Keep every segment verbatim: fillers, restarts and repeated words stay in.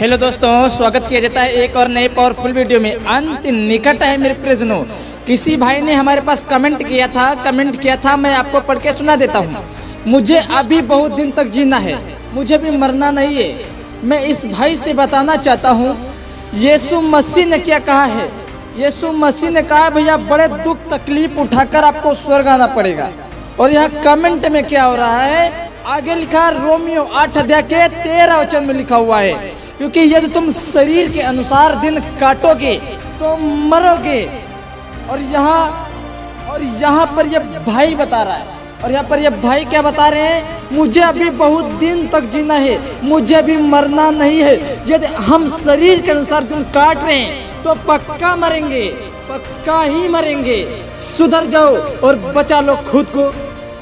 Hello दोस्तों, स्वागत किया जाता है एक और नए पावरफुल वीडियो में। अंत निकट है मेरे प्रियजनों। किसी भाई ने हमारे पास कमेंट किया था कमेंट किया था मैं आपको पढ़ के सुना देता हूँ। मुझे अभी बहुत दिन तक जीना है, मुझे भी मरना नहीं है। मैं इस भाई से बताना चाहता हूँ, यीशु मसीह ने क्या कहा है। यीशु मसीह ने कहा भैया बड़े दुख तकलीफ उठाकर आपको स्वर्ग आना पड़ेगा। और यहाँ कमेंट में क्या हो रहा है, आगे लिखा रोमियो आठ अध्याय के तेरह वचन में लिखा हुआ है, क्योंकि यदि तुम शरीर के अनुसार दिन काटोगे तो मरोगे। और यहाँ और यहाँ पर ये भाई बता रहा है, और यहाँ पर ये भाई क्या बता रहे हैं, मुझे अभी बहुत दिन तक जीना है, मुझे अभी मरना नहीं है। यदि हम शरीर के अनुसार दिन काट रहे हैं तो पक्का मरेंगे, पक्का ही मरेंगे। सुधर जाओ और बचा लो खुद को।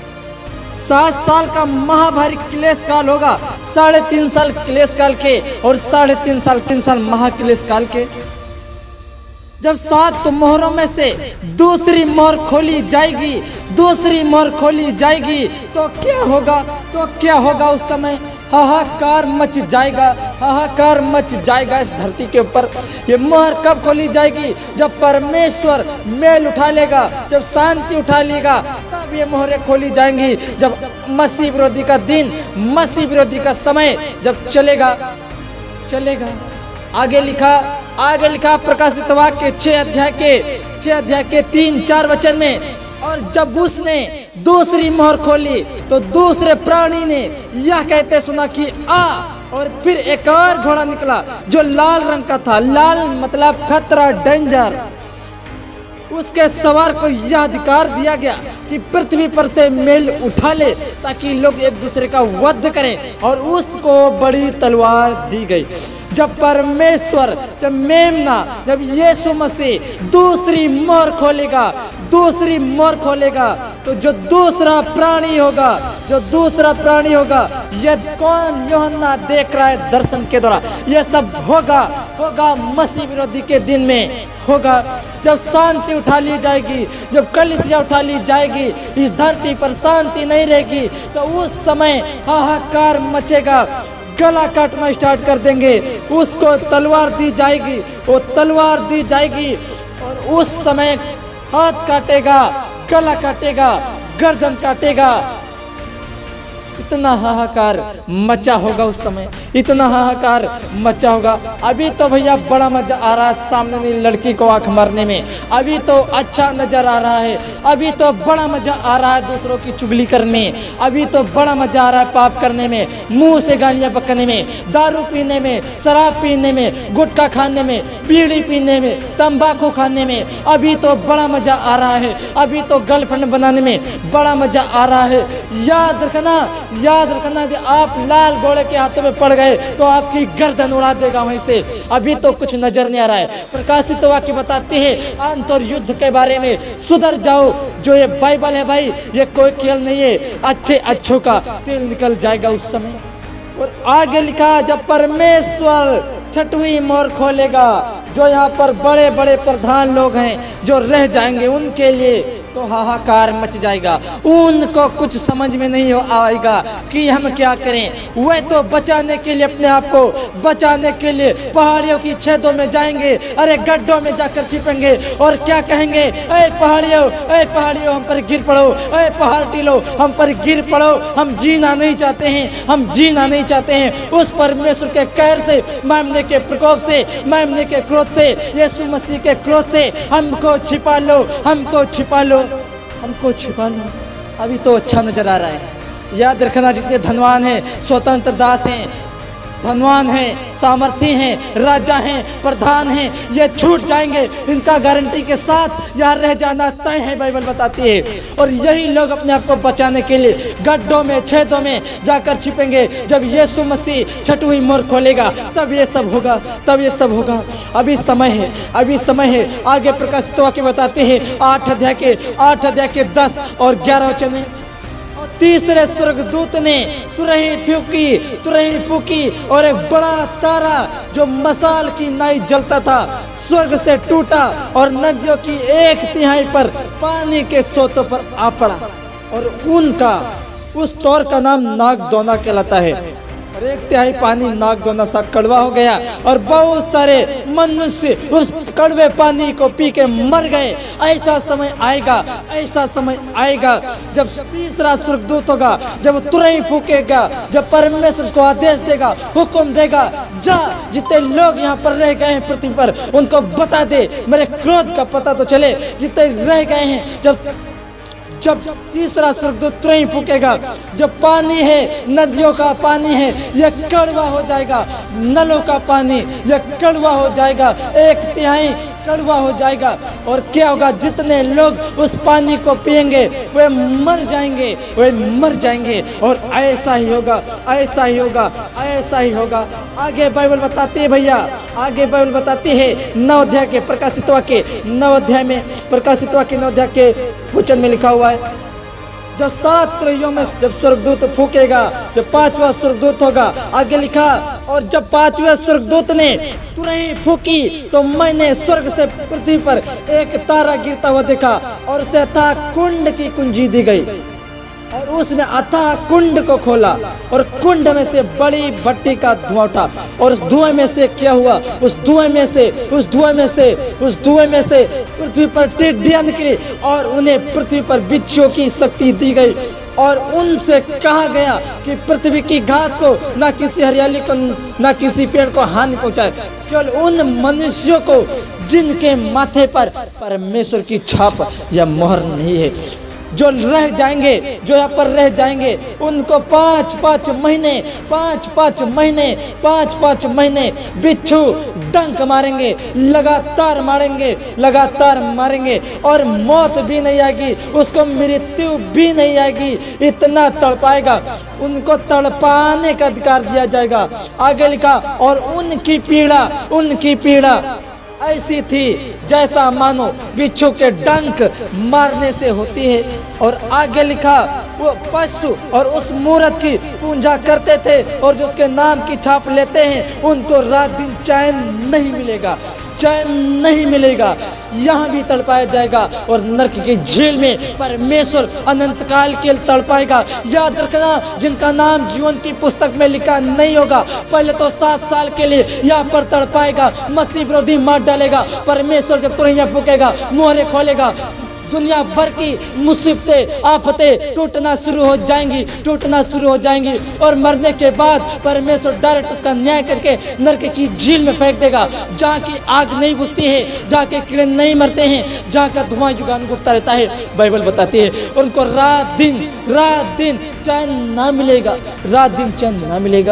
सात साल का महाभारी क्लेश काल होगा, साढ़े तीन साल क्लेश काल के और साढ़े तीन साल तीन साल महाक्लेश काल के। जब सात मोहरों में से दूसरी मोहर खोली जाएगी दूसरी मोहर खोली जाएगी तो क्या होगा तो क्या होगा उस समय हाहाकार मच जाएगा, हाहाकार मच जाएगा इस धरती के ऊपर। ये मोहर कब खोली जाएगी, जब परमेश्वर मेल उठा लेगा, जब शांति उठा लेगा, तब ये मोहरें खोली जाएंगी। जब मसीह विरोधी का दिन, मसीह विरोधी का समय जब चलेगा चलेगा आगे लिखा आगे लिखा प्रकाशित वाक्य छह अध्याय के छह अध्याय के तीन चार वचन में, और जब उसने दूसरी मोहर खोली तो दूसरे प्राणी ने यह कहते सुना कि आ, और फिर एक और घोड़ा निकला जो लाल रंग का था। लाल मतलब खतरा, डेंजर। उसके सवार को यह अधिकार दिया गया कि पृथ्वी पर से मेल उठा ले ताकि लोग एक दूसरे का वध करें, और उसको बड़ी तलवार दी गई। जब परमेश्वर, जब मेमना, जब यीशु मसीह दूसरी मोहर खोलेगा दूसरी मोहर खोलेगा तो जो दूसरा प्राणी होगा जो दूसरा प्राणी होगा यह कौन, यूहन्ना देख रहा है दर्शन के द्वारा। यह सब होगा होगा मसीह विरोधी के दिन में होगा। जब शांति उठा ली जाएगी, जब कलीसिया उठा ली जाएगी, इस धरती पर शांति नहीं रहेगी, तो उस समय हाहाकार मचेगा, गला काटना स्टार्ट कर देंगे। उसको तलवार दी जाएगी, वो तलवार दी जाएगी, और उस समय हाथ काटेगा, गला काटेगा, गर्दन काटेगा। इतना हाहाकार मचा होगा उस समय, इतना हाहाकार मचा होगा। अभी तो भैया बड़ा मजा आ रहा है सामने लड़की को आंख मारने में, अभी तो अच्छा नजर आ रहा है, अभी तो बड़ा मजा आ रहा है दूसरों की चुगली करने में, अभी तो बड़ा मजा आ रहा है पाप करने में, मुंह से गालियां बकने में, दारू पीने में, शराब पीने में, गुटखा खाने में, बीड़ी पीने में, तंबाकू खाने में। अभी तो बड़ा मजा आ रहा है, अभी तो गर्लफ्रेंड बनाने में बड़ा मजा आ रहा है। याद रखना याद रखना कि आप लाल घोड़े के हाथों में पड़ गए तो आपकी गर्दन उड़ा देगा वहीं से। अभी तो कुछ नजर नहीं आ रहा है। प्रकाशित वाक्य बताते हैं अंत और युद्ध के बारे में। सुधर जाओ, जो ये बाइबल है भाई, ये कोई खेल नहीं है। अच्छे अच्छों का तेल निकल जाएगा उस समय। और आगे लिखा, जब परमेश्वर छठवीं मोहर खोलेगा, जो यहाँ पर बड़े बड़े प्रधान लोग हैं जो रह जाएंगे, उनके लिए तो हाहाकार मच जाएगा। उनको कुछ समझ में नहीं आएगा कि हम क्या करें। वे तो बचाने के लिए, अपने आप को बचाने के लिए पहाड़ियों की छेदों में जाएंगे, अरे गड्ढों में जाकर छिपेंगे, और क्या कहेंगे, अरे पहाड़ियों अरे पहाड़ियों हम पर गिर पड़ो, अरे पहाड़ टीलो हम पर गिर पड़ो। हम जीना नहीं चाहते हैं, हम जीना नहीं चाहते हैं उस परमेश्वर के कहर से, मामले के प्रकोप से, मामले के क्रोध से, यीशु मसीह के क्रोध से। हमको छिपा लो, हमको छिपा लो, हमको छिपा लो। अभी तो अच्छा नजर आ रहा है। याद रखना, जितने धनवान हैं, स्वतंत्र दास हैं, धनवान हैं, सामर्थी हैं, राजा हैं, प्रधान हैं, ये छूट जाएंगे। इनका गारंटी के साथ यहाँ रह जाना तय है, बाइबल बताती है। और यही लोग अपने आप को बचाने के लिए गड्ढों में, छेदों में जाकर छिपेंगे। जब यीशु मसीह छठवीं मोहर खोलेगा तब ये सब होगा, तब ये सब होगा। अभी समय है, अभी समय है। आगे प्रकाशित वाक्य बताते हैं आठ अध्याय के आठ अध्याय के दस और ग्यारह वचन में, तीसरे स्वर्गदूत ने तुरही फूकी तुरही फूकी और एक बड़ा तारा जो मसाल की नाई जलता था स्वर्ग से टूटा और नदियों की एक तिहाई पर पानी के सोतों पर आ पड़ा। और उनका, उस तौर का नाम नागदौना कहलाता है। और एक तिहाई पानी नाक दोना सा कड़वा हो गया और बहुत सारे मनुष्य उस कड़वे पानी को पी के मर गए। ऐसा समय आएगा, ऐसा समय आएगा जब तीसरा स्वर्गदूत होगा, जब तुरही फूकेगा, जब परमेश्वर को आदेश देगा, हुक्म देगा, जा जितने लोग यहाँ पर रह गए हैं पृथ्वी पर उनको बता दे, मेरे क्रोध का पता तो चले। जितने रह गए हैं, जब जब तीसरा स्वर्गदूत तुरही फूकेगा, जब पानी है, नदियों का पानी है, यह कड़वा हो जाएगा। नलों का पानी यह कड़वा हो जाएगा, एक तिहाई कड़वा हो जाएगा। और क्या होगा, जितने लोग उस पानी को पिएंगे वे मर जाएंगे, वे मर जाएंगे। और ऐसा ही होगा, ऐसा ही होगा, ऐसा ही होगा। आगे बाइबल बताती है भैया, आगे बाइबल बताती है नौ अध्याय के प्रकाशित वाक्य नौ अध्याय में प्रकाशित वाक्य नौ अध्याय के वचन में लिखा हुआ है, जब सात त्रैयों में जब स्वर्गदूत फूकेगा, जब पांचवा स्वर्गदूत होगा, आगे लिखा, और जब पांचवें स्वर्गदूत ने तुरही फूकी तो मैंने स्वर्ग से पृथ्वी पर एक तारा गिरता हुआ देखा और उसे अथाह कुंड की कुंजी दी गई और उसने अथाह कुंड को खोला और कुंड में से बड़ी भट्टी का धुआं उठा और उस धुएं में से क्या हुआ, उस धुएं में से उस धुएं में से उस धुएं में से पृथ्वी पर टिड्डियां निकली और उन्हें पृथ्वी पर बिच्छुओं की शक्ति दी गई। और उनसे कहा गया कि पृथ्वी की घास को ना किसी हरियाली को ना किसी पेड़ को हानि पहुंचाए, केवल उन मनुष्यों को जिनके माथे पर परमेश्वर की छाप या मोहर नहीं है। जो रह जाएंगे, जो यहाँ पर रह जाएंगे, उनको पाँच पाँच महीने पाँच पाँच महीने पाँच पाँच महीने बिच्छू डंक मारेंगे, लगातार मारेंगे, लगातार मारेंगे और मौत भी नहीं आएगी, उसको मृत्यु भी नहीं आएगी। इतना तड़पाएगा, उनको तड़पाने का अधिकार दिया जाएगा। आगे लिखा, और उनकी पीड़ा उनकी पीड़ा ऐसी थी जैसा मानो बिच्छू के डंक मारने से होती है। और आगे लिखा, वो पशु और उस मूरत की पूजा करते थे और जो उसके नाम की छाप लेते हैं उनको रात दिन चैन नहीं मिलेगा, चैन नहीं मिलेगा। यहाँ भी तड़पाया जाएगा और नरक की झील में परमेश्वर अनंत काल के लिए तड़पाएगा। याद रखना, जिनका नाम जीवन की पुस्तक में लिखा नहीं होगा, पहले तो सात साल के लिए यहाँ पर तड़पाएगा, मसीह विरोधी मार डालेगा। परमेश्वर जब तुरहियां फूकेगा, मोहरे खोलेगा, दुनिया भर की मुसीबतें आफतें टूटना शुरू हो जाएंगी, टूटना शुरू हो जाएंगी। और मरने के बाद परमेश्वर डायरेक्ट उसका न्याय करके नरक की झील में फेंक देगा, जहाँ की आग नहीं बुझती है, जहाँ के कीड़े नहीं मरते हैं, जहाँ का धुआं युगानुग उठता रहता है। बाइबल बताती है और उनको रात दिन रात दिन चैन ना मिलेगा, रात दिन चैन ना मिलेगा।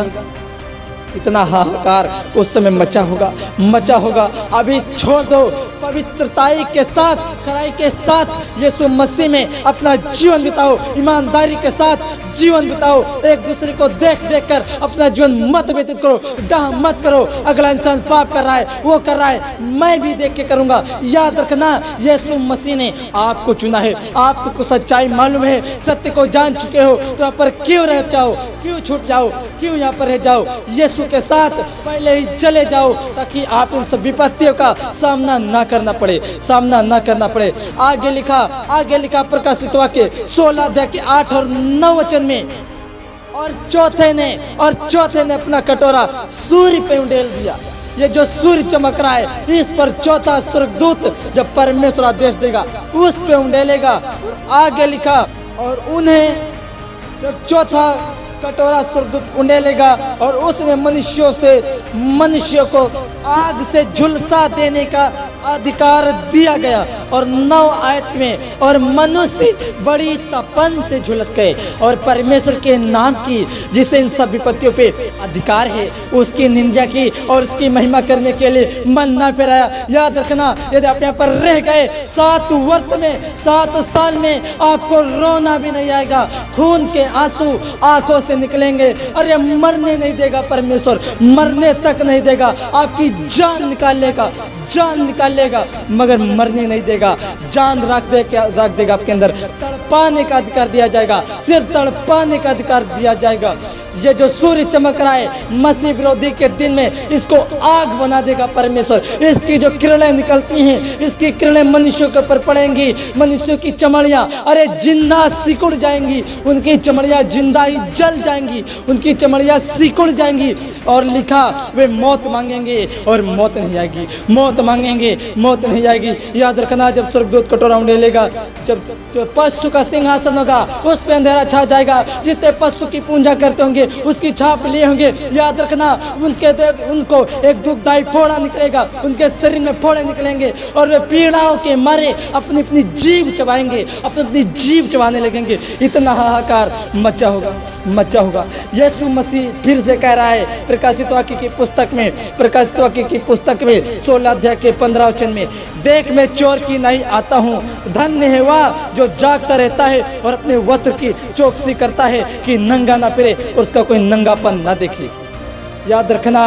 इतना हाहाकार उस समय मचा होगा, मचा होगा। अभी छोड़ दो, पवित्रताई के साथ, खराई के साथ यीशु मसीह में अपना जीवन बिताओ, ईमानदारी के साथ जीवन बिताओ। एक दूसरे को देख देख कर अपना जीवन मत व्यतीत करो, डाह मत करो। अगला इंसान पाप कर रहा है, वो कर रहा है, मैं भी देख के करूंगा। याद रखना, यीशु मसीह ने आपको चुना है, आपको सच्चाई मालूम है, सत्य को जान चुके हो, तो यहाँ पर क्यों रह जाओ, क्यों छूट जाओ, क्यों यहाँ पर रह जाओ। यीशु के साथ पहले ही चले जाओ ताकि आप इन सब विपत्तियों का सामना ना करना पड़े, सामना ना करना पड़े। आगे लिखा, आगे लिखा प्रकाशित वाक्य सोलह अध्याय के आठ और नौ वचन में, और चौथे ने और चौथे ने अपना कटोरा सूर्य पे उंडेल दिया। ये जो सूर्य चमक रहा है, इस पर चौथा स्वर्गदूत जब परमेश्वर आदेश देगा उस पे उंडेलेगा। और आगे लिखा, और उन्हें जब चौथा कटोरा स्वर्गदूत उंडेलेगा और उसने मनुष्यों से मनुष्यों को आग से झुलसा देने का अधिकार दिया गया। और नौ आयत में, और मनुष्य बड़ी तपन से झुलस गए और परमेश्वर के नाम की, जिसे इन सब विपत्तियों पे अधिकार है, उसकी निंदा की और उसकी महिमा करने के लिए मन ना फिराया। याद रखना, यदि आप यहाँ पर रह गए सात वर्ष में, सात साल में, आपको रोना भी नहीं आएगा, खून के आंसू आंखों से निकलेंगे। अरे मरने नहीं देगा परमेश्वर, मरने तक नहीं देगा, आपकी जान निकाल लेगा, जान निकाल लेगा, मगर मरने नहीं देगा। जान रख दे रख देगा आपके अंदर। तड़पाने का अधिकार दिया जाएगा, सिर्फ तड़पाने का अधिकार दिया जाएगा। ये जो सूर्य चमक रहा है मसीह विरोधी के दिन में इसको आग बना देगा परमेश्वर। इसकी जो किरणें निकलती हैं, इसकी किरणें मनुष्यों के ऊपर पड़ेंगी, मनुष्यों की चमड़ियाँ अरे जिंदा सिकुड़ जाएंगी, उनकी चमड़ियाँ जिंदा ही जल जाएंगी, उनकी चमड़ियाँ सिकुड़ जाएंगी। और लिखा वे मौत मांगेंगे और मौत नहीं आएगी, मौत मांगेंगे मौत नहीं आएगी। याद रखना जब स्वर्गदूत कटोरा उंडेलेगा, जब जो पशु का सिंहासन होगा उस पर अंधेरा छा जाएगा। जितने पशु की पूजा करते होंगे उसकी छाप लिए होंगे, याद रखना उनके उनको एक दुखदायी फोड़ा निकलेगा, उनके शरीर में फोड़े निकलेंगे और वे पीड़ाओं के मारे अपनी अपनी जीभ चबाएंगे, अपनी अपनी जीभ चबाने लगेंगे। इतना हाहाकार मचा होगा मचा होगा। यीशु मसीह फिर से कह रहा है प्रकाशित वाक्य की पुस्तक में, प्रकाशित वाक्य की पुस्तक में सोलह अध्याय के पंद्रह वचन में, देख मैं चोर की नहीं आता हूँ, धन्य है वह जो जागता रहता है और अपने वस्त्र की चौकसी करता है कि नंगा ना फिरे और उसका कोई नंगापन ना देखे। याद रखना,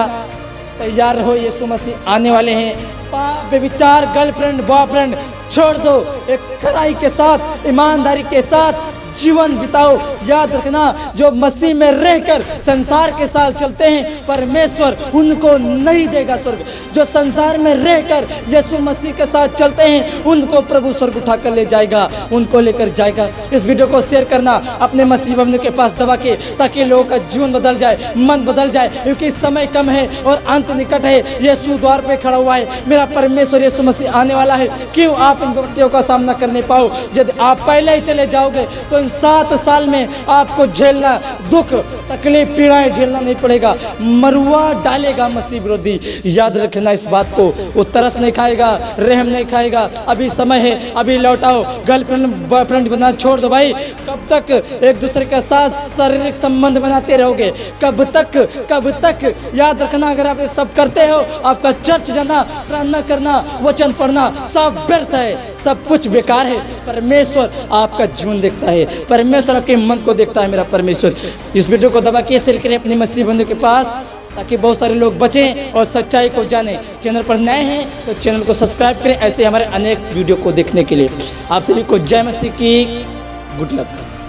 तैयार रहो, यीशु मसीह आने वाले हैं। पाप विचार गर्लफ्रेंड बॉयफ्रेंड छोड़ दो, एक खराई के साथ ईमानदारी के साथ जीवन बिताओ। याद रखना जो मसीह में रहकर संसार के साथ चलते हैं परमेश्वर उनको नहीं देगा स्वर्ग। जो संसार में रहकर यीशु मसीह के साथ चलते हैं उनको प्रभु स्वर्ग उठा कर ले जाएगा, उनको लेकर जाएगा। इस वीडियो को शेयर करना अपने मसीह बंधु के पास दबा के, ताकि लोगों का जीवन बदल जाए, मन बदल जाए, क्योंकि समय कम है और अंत निकट है। यीशु द्वार पे खड़ा हुआ है, मेरा परमेश्वर यीशु मसीह आने वाला है। क्यों आप इन विपत्तियों का सामना करने पाओ? यदि आप पहले ही चले जाओगे तो इन सात साल में आपको झेलना दुख तकलीफ पीड़ाएं झेलना नहीं पड़ेगा, मरुआ डालेगा मसीह विरोधी। याद रखना इस बात को, वो तरस नहीं खाएगा, रहम नहीं खाएगा। अभी समय है, अभी लौटाओ, गर्लफ्रेंड बॉयफ्रेंड बना छोड़ दो भाई। कब तक एक दूसरे के साथ शारीरिक संबंध बनाते रहोगे? कब तक कब तक? याद रखना अगर आप ये सब करते हो आपका चर्च जाना, प्रार्थना करना, वचन पढ़ना सब व्यर्थ है, सब कुछ बेकार है। परमेश्वर आपका जीवन देखता है, परमेश्वर आपके मन को देखता है। मेरा परमेश्वर इस वीडियो को दबा के शेयर करें अपने मसीह बंधु के पास, ताकि बहुत सारे लोग बचें और सच्चाई को जानें। चैनल पर नए हैं तो चैनल को सब्सक्राइब करें ऐसे हमारे अनेक वीडियो को देखने के लिए। आप सभी को जय मसीह की, गुड लक।